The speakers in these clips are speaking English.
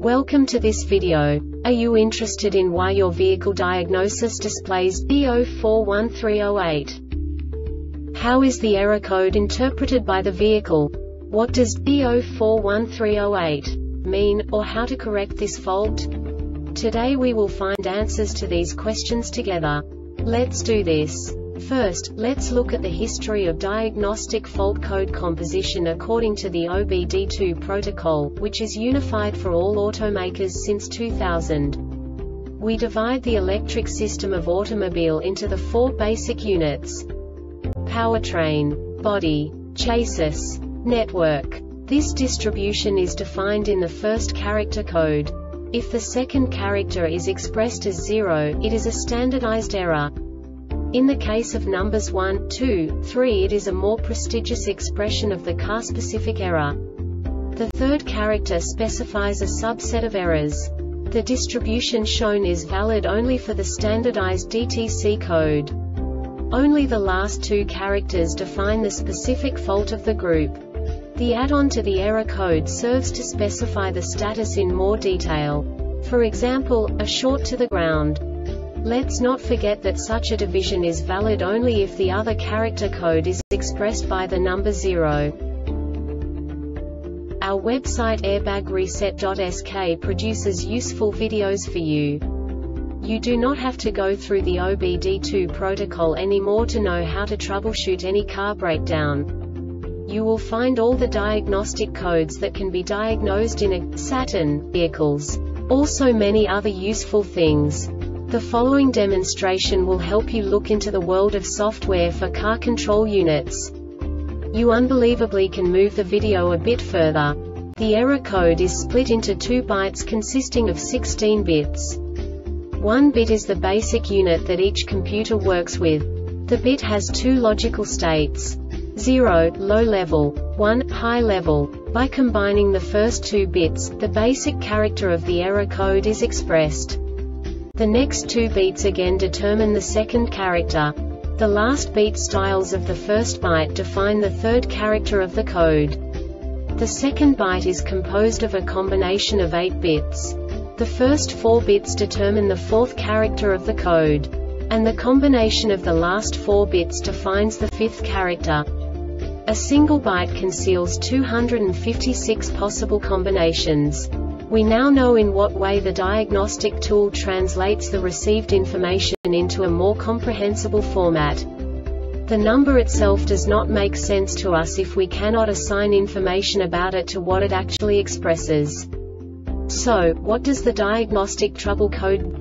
Welcome to this video. Are you interested in why your vehicle diagnosis displays B041308? How is the error code interpreted by the vehicle? What does B041308 mean, or how to correct this fault? Today we will find answers to these questions together. Let's do this. First, let's look at the history of diagnostic fault code composition according to the OBD2 protocol, which is unified for all automakers since 2000. We divide the electric system of automobile into the four basic units: powertrain, body, chassis, network. This distribution is defined in the first character code. If the second character is expressed as 0, it is a standardized error. In the case of numbers 1, 2, 3, it is a more prestigious expression of the car-specific error. The third character specifies a subset of errors. The distribution shown is valid only for the standardized DTC code. Only the last two characters define the specific fault of the group. The add-on to the error code serves to specify the status in more detail. For example, a short to the ground. Let's not forget that such a division is valid only if the other character code is expressed by the number 0. Our website airbagreset.sk produces useful videos for you. You do not have to go through the OBD2 protocol anymore to know how to troubleshoot any car breakdown. You will find all the diagnostic codes that can be diagnosed in a Saturn vehicles. Also many other useful things. The following demonstration will help you look into the world of software for car control units. You unbelievably can move the video a bit further. The error code is split into 2 bytes consisting of 16 bits. 1 bit is the basic unit that each computer works with. The bit has 2 logical states: 0, low level, 1, high level. By combining the first 2 bits, the basic character of the error code is expressed. The next 2 beats again determine the second character. The last beat styles of the first byte define the third character of the code. The second byte is composed of a combination of 8 bits. The first 4 bits determine the fourth character of the code. And the combination of the last 4 bits defines the fifth character. A single byte conceals 256 possible combinations. We now know in what way the diagnostic tool translates the received information into a more comprehensible format. The number itself does not make sense to us if we cannot assign information about it to what it actually expresses. So, what does the diagnostic trouble code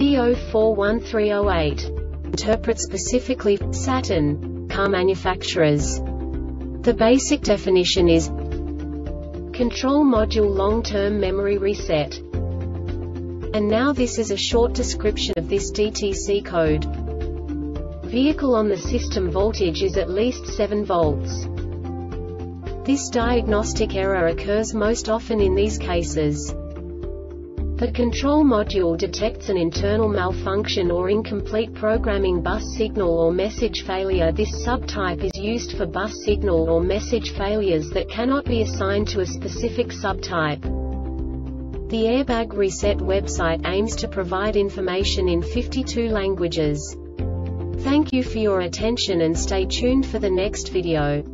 B041308 interpret specifically for Saturn car manufacturers? The basic definition is Control Module Long-Term Memory Reset. And now this is a short description of this DTC code. Vehicle on the system voltage is at least 7 volts. This diagnostic error occurs most often in these cases. The control module detects an internal malfunction or incomplete programming bus signal or message failure. This subtype is used for bus signal or message failures that cannot be assigned to a specific subtype. The Airbag Reset website aims to provide information in 52 languages. Thank you for your attention and stay tuned for the next video.